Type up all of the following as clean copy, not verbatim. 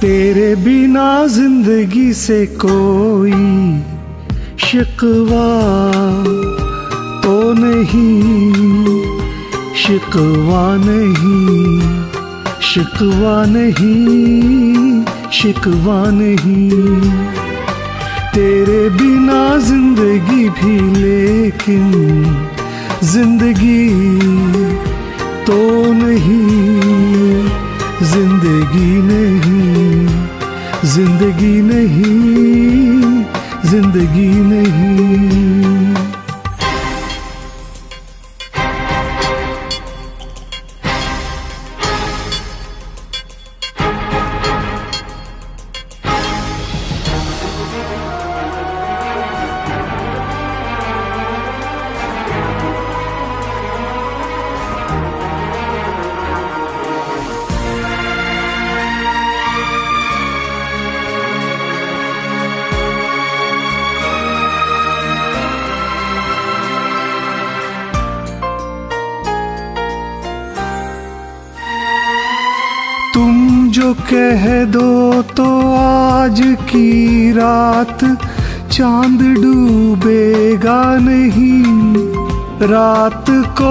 तेरे बिना जिंदगी से कोई शिकवा तो नहीं, शिकवा नहीं, शिकवा नहीं, शिकवा नहीं। तेरे बिना जिंदगी भी लेकिन जिंदगी तो नहीं, जिंदगी नहीं, जिंदगी नहीं, जिंदगी नहीं। तुम जो कह दो तो आज की रात चांद डूबेगा नहीं, रात को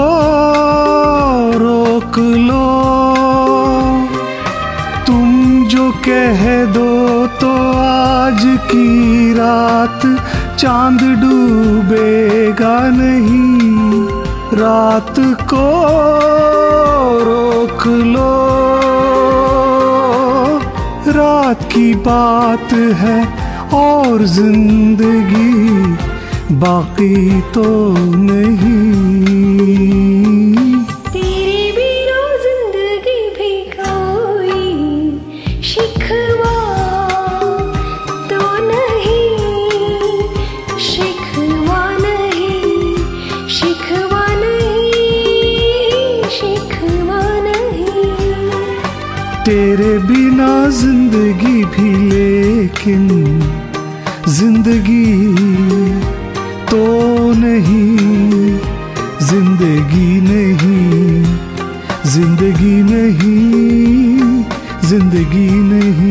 रोक लो। तुम जो कह दो तो आज की रात चांद डूबेगा नहीं, रात को रोक लो। रात की बात है और जिंदगी बाकी तो नहीं। तेरे बिना जिंदगी भी कोई शिकवा तो नहीं, शिकवा नहीं, शिकवा नहीं, शिकवा नहीं। तेरे बिना जिंदगी भी लेकिन जिंदगी तो नहीं, जिंदगी नहीं, जिंदगी नहीं, जिंदगी नहीं।